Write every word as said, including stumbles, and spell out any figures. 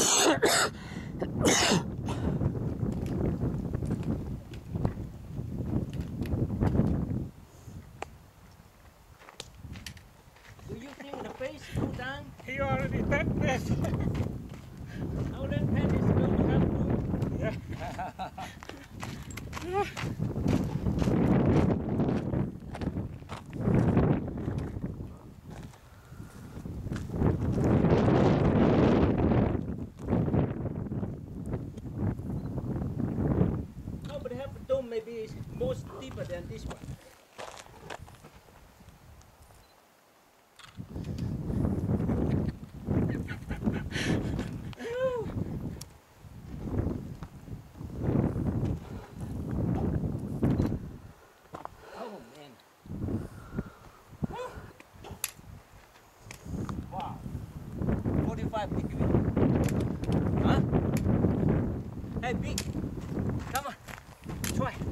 Do you think the face go down? He already did this. How that pen is going to have to? Yeah. No, but have a dome maybe is more deeper than this one. Oh man. Wow. forty-five degree. Huh? Hey, big. Come on. Try.